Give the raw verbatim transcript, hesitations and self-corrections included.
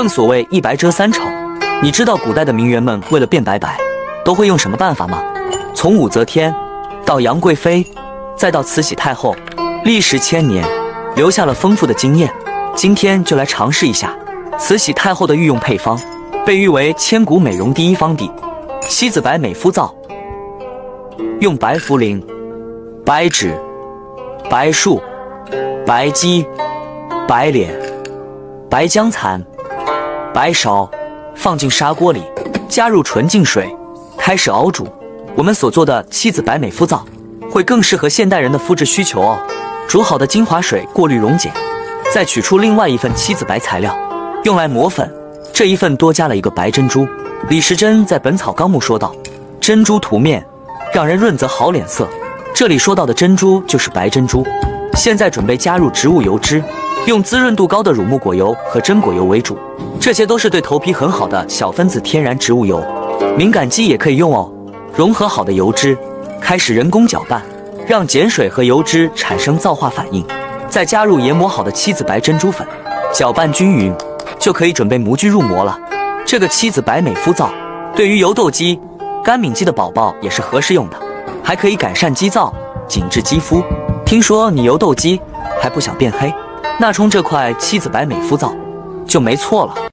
正所谓一白遮三丑。你知道古代的名媛们为了变白白，都会用什么办法吗？从武则天到杨贵妃，再到慈禧太后，历时千年，留下了丰富的经验。今天就来尝试一下慈禧太后的御用配方，被誉为千古美容第一方地——七子白美肤皂。用白茯苓、白芷、白术、白鸡、白脸、白姜蚕、白芍，放进砂锅里，加入纯净水，开始熬煮。我们所做的七子白美肤皂会更适合现代人的肤质需求哦。煮好的精华水过滤溶解，再取出另外一份七子白材料，用来磨粉。这一份多加了一个白珍珠。李时珍在《本草纲目》说道：“珍珠涂面，让人润泽好脸色。”这里说到的珍珠就是白珍珠。现在准备加入植物油脂，用滋润度高的乳木果油和真果油为主，这些都是对头皮很好的小分子天然植物油，敏感肌也可以用哦。融合好的油脂，开始人工搅拌，让碱水和油脂产生皂化反应，再加入研磨好的七子白珍珠粉，搅拌均匀，就可以准备模具入模了。这个七子白美肤皂对于油痘肌、干敏肌的宝宝也是合适用的，还可以改善肌皂，紧致肌肤。听说你油痘肌还不想变黑，那冲这块七子白美肤皂就没错了。